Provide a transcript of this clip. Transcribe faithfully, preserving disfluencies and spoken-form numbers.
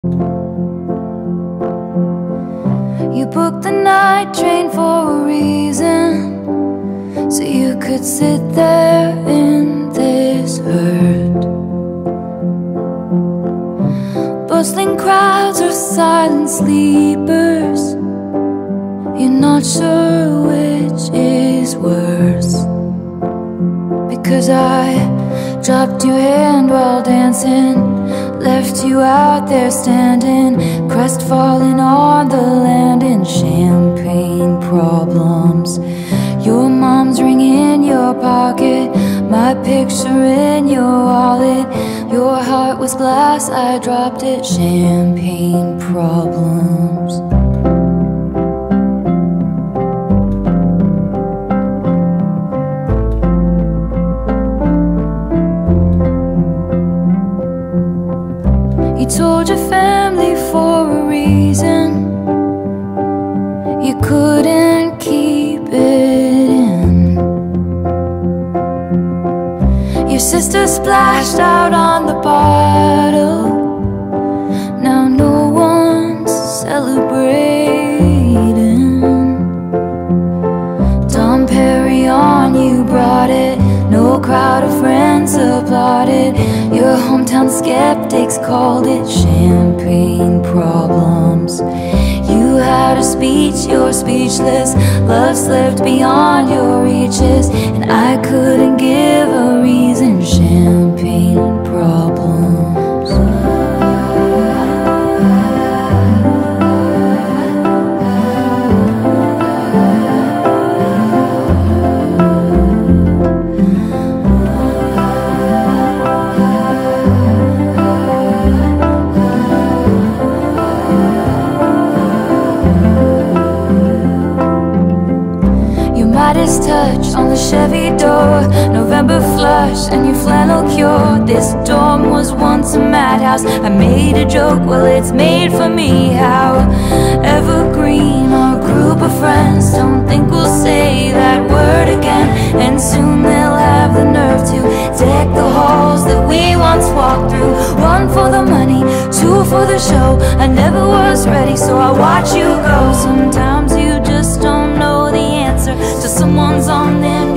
You booked the night train for a reason, so you could sit there in this hurt. Bustling crowds or silent sleepers, you're not sure which is worse. Because I dropped your hand while dancing, left you out there standing, crestfallen on the land in champagne problems. Your mom's ring in your pocket, my picture in your wallet. Your heart was glass, I dropped it, champagne problems. You told your family for a reason, you couldn't keep it in. Your sister splashed out on the bottle, now no one's celebrating. Dom Perignon, you brought it, no crowd of friends applauded. Your hometown skeptics called it champagne problems. You had a speech, you're speechless. Love slipped beyond your reaches, and I couldn't give a reason. Champagne problems. Midas touch on the Chevy door, November flush and your flannel cure. This dorm was once a madhouse. I made a joke, well it's made for me. How evergreen our group of friends, don't think we'll say that word again. And soon they'll have the nerve to deck the halls that we once walked through. One for the money, two for the show. I never was ready, so I watch you go. Sometimes you just don't know the answer to someone's on their